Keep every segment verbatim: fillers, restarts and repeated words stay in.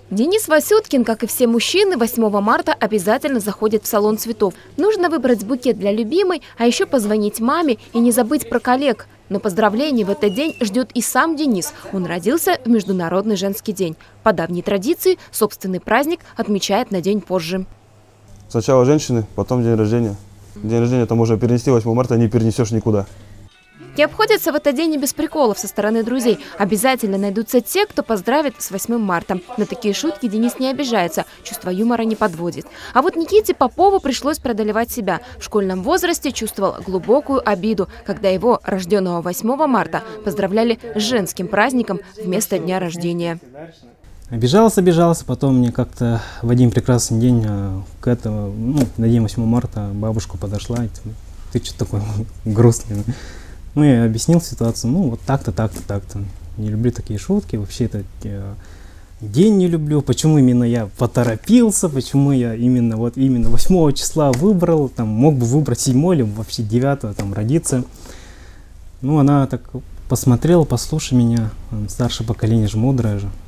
Денис Васюткин, как и все мужчины, восьмого марта обязательно заходит в салон цветов. Нужно выбрать букет для любимой, а еще позвонить маме и не забыть про коллег. Но поздравлений в этот день ждет и сам Денис. Он родился в Международный женский день. По давней традиции собственный праздник отмечает на день позже. Сначала женщины, потом день рождения. День рождения это можно перенести восьмого марта, не перенесешь никуда. Не обходится в этот день и без приколов со стороны друзей. Обязательно найдутся те, кто поздравит с восьмым марта. На такие шутки Денис не обижается, чувство юмора не подводит. А вот Никите Попову пришлось преодолевать себя. В школьном возрасте чувствовал глубокую обиду, когда его, рожденного восьмого марта, поздравляли с женским праздником вместо дня рождения. Обижался, обижался, потом мне как-то в один прекрасный день к этому, ну, на день восьмого марта бабушка подошла и ты что такой грустный? Ну, я объяснил ситуацию, ну, вот так-то, так-то, так-то. Не люблю такие шутки, вообще этот э, день не люблю. Почему именно я поторопился, почему я именно вот именно восьмого числа выбрал, там, мог бы выбрать седьмого или вообще девятого, там, родиться. Ну, она так посмотрела, послушай меня, старшее поколение же мудрое же.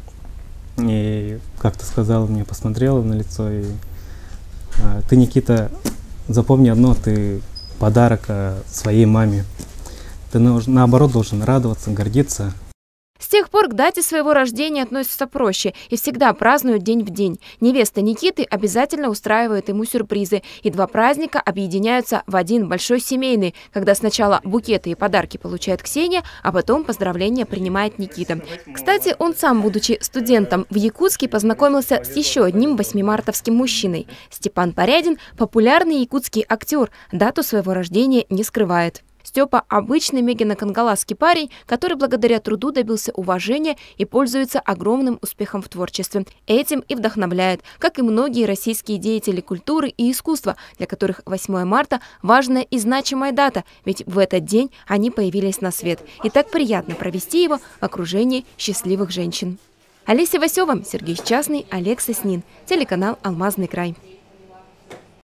И как-то сказала мне, посмотрела на лицо, и э, ты, Никита, запомни одно, ты подарок э, своей маме. Ты наоборот должен радоваться, гордиться. С тех пор к дате своего рождения относятся проще и всегда празднуют день в день. Невеста Никиты обязательно устраивает ему сюрпризы. И два праздника объединяются в один большой семейный, когда сначала букеты и подарки получает Ксения, а потом поздравления принимает Никита. Кстати, он сам, будучи студентом в Якутске, познакомился с еще одним восьмимартовским мужчиной. Степан Порядин – популярный якутский актер, дату своего рождения не скрывает. Степа – обычный мегано-кангаласский парень, который благодаря труду добился уважения и пользуется огромным успехом в творчестве. Этим и вдохновляет, как и многие российские деятели культуры и искусства, для которых восьмое марта – важная и значимая дата, ведь в этот день они появились на свет. И так приятно провести его в окружении счастливых женщин. Олеся Васева, Сергей Счастный, Олег Соснин, телеканал «Алмазный край».